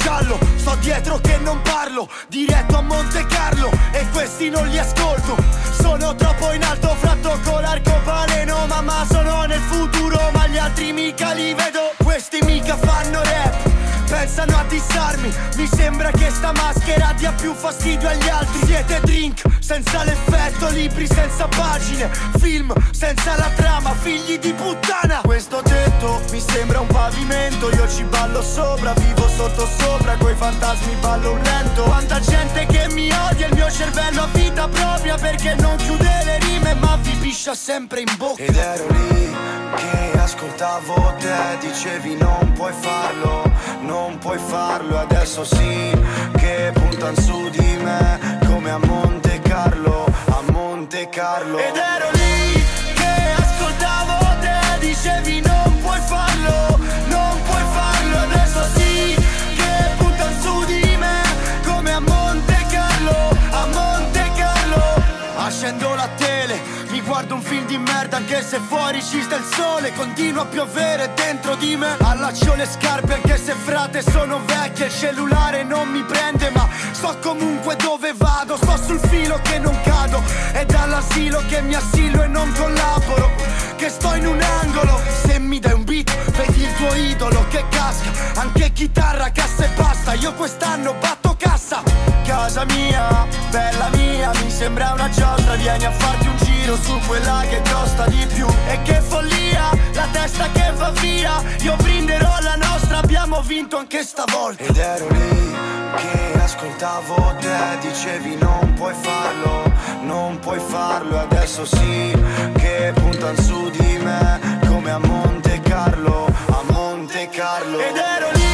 giallo. Sto dietro che non parlo, diretto a Monte Carlo, e questi non li ascolto. Sono troppo in alto, fratto con l'arcobaleno. Mamma, sono nel futuro, ma gli altri mica li vedo. Questi mica fanno rap, pensano a dissarmi. Mi sembra che sta maschera dia più fastidio agli altri. Siete drink senza l'effetto, libri senza pagine, film senza la trama, figli di puttana. Questo tetto mi sembra un pavimento, io ci ballo sopra, vivo sotto sopra, coi fantasmi ballo un lento. Quanta gente che mi odia, il mio cervello ha vita propria, perché non chiude le rime ma vi piscia sempre in bocca. Ed ero lì che ascoltavo te, dicevi non puoi farlo, non puoi farlo, adesso sì che puntan su di me come a Monte Carlo, a Monte Carlo. Ed ero lì che ascoltavo te, dicevi non puoi farlo, non puoi farlo, adesso sì che puntan su di me come a Monte Carlo, a Monte Carlo. Accendo la tele, mi guardo un film di merda anche se fuori ci sta il sole. Continua a piovere dentro di me, allaccio le scarpe anche se frate sono vecchie. Il cellulare non mi prende ma so comunque dove vado. Sto sul filo che non cado, è dall'asilo che mi assillo e non collaboro, che sto in un angolo. Se mi dai un beat vedi il tuo idolo che casca, anche chitarra, cassa e basta. Io quest'anno batto cassa. Casa mia, bella mia, mi sembra una giostra, vieni a farti un giro su quella che costa di più. E che follia, la testa che va via, io brinderò la nostra, abbiamo vinto anche stavolta. Ed ero lì che ascoltavo te, dicevi non puoi farlo, non puoi farlo, adesso sì che puntan su di me come a Monte Carlo, a Monte Carlo. Ed ero lì